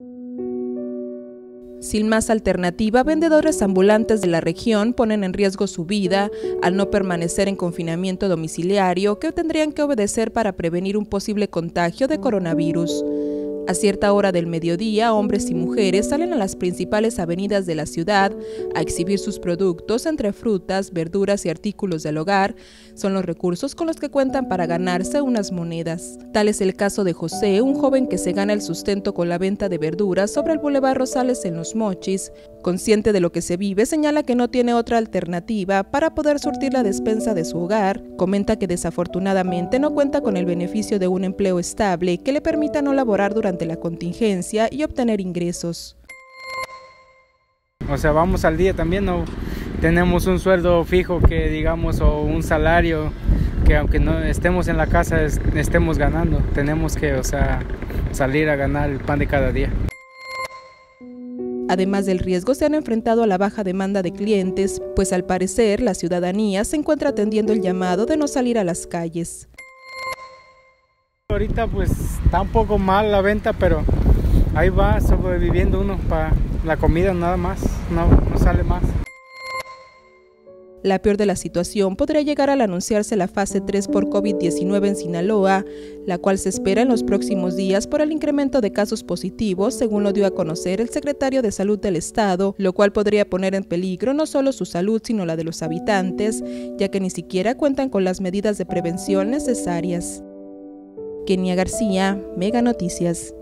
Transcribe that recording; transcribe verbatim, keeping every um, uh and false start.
Sin más alternativa, vendedores ambulantes de la región ponen en riesgo su vida al no permanecer en confinamiento domiciliario que tendrían que obedecer para prevenir un posible contagio de coronavirus. A cierta hora del mediodía, hombres y mujeres salen a las principales avenidas de la ciudad a exhibir sus productos entre frutas, verduras y artículos del hogar. Son los recursos con los que cuentan para ganarse unas monedas. Tal es el caso de José, un joven que se gana el sustento con la venta de verduras sobre el Boulevard Rosales en Los Mochis. Consciente de lo que se vive, señala que no tiene otra alternativa para poder surtir la despensa de su hogar. Comenta que desafortunadamente no cuenta con el beneficio de un empleo estable que le permita no laborar durante la contingencia y obtener ingresos. O sea, vamos al día también, no tenemos un sueldo fijo que digamos o un salario que aunque no estemos en la casa estemos ganando, tenemos que, o sea, salir a ganar el pan de cada día. Además del riesgo, se han enfrentado a la baja demanda de clientes, pues al parecer la ciudadanía se encuentra atendiendo el llamado de no salir a las calles. Ahorita pues está un poco mal la venta, pero ahí va sobreviviendo uno para la comida nada más, no, no sale más. La peor de la situación podría llegar al anunciarse la fase tres por COVID diecinueve en Sinaloa, la cual se espera en los próximos días por el incremento de casos positivos, según lo dio a conocer el secretario de Salud del Estado, lo cual podría poner en peligro no solo su salud, sino la de los habitantes, ya que ni siquiera cuentan con las medidas de prevención necesarias. Kenia García, Mega Noticias.